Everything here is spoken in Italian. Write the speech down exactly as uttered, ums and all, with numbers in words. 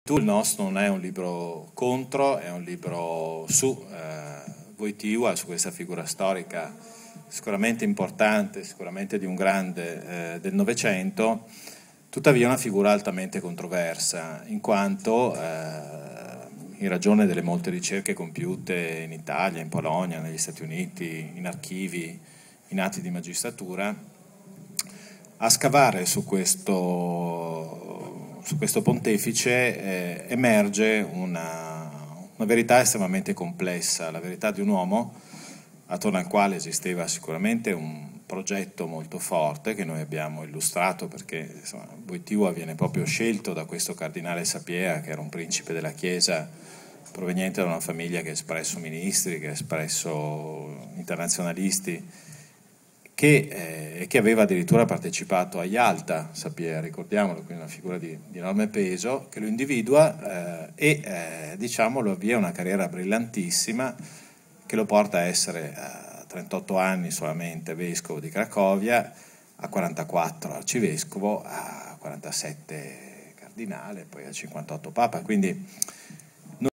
Il nostro non è un libro contro, è un libro su eh, Wojtyła, su questa figura storica sicuramente importante, sicuramente di un grande eh, del Novecento, tuttavia una figura altamente controversa, in quanto, eh, in ragione delle molte ricerche compiute in Italia, in Polonia, negli Stati Uniti, in archivi, in atti di magistratura, a scavare su questo, su questo pontefice eh, emerge una, una verità estremamente complessa, la verità di un uomo attorno al quale esisteva sicuramente un progetto molto forte che noi abbiamo illustrato, perché insomma, Wojtyła viene proprio scelto da questo cardinale Sapieha, che era un principe della Chiesa proveniente da una famiglia che ha espresso ministri, che ha espresso internazionalisti, che, eh, che aveva addirittura partecipato a Yalta, Sapieha, ricordiamolo, quindi una figura di, di enorme peso, che lo individua eh, e eh, diciamo lo avvia una carriera brillantissima che lo porta a essere a trentotto anni solamente vescovo di Cracovia, a quarantaquattro arcivescovo, a quarantasette cardinale, poi a cinquantotto papa, quindi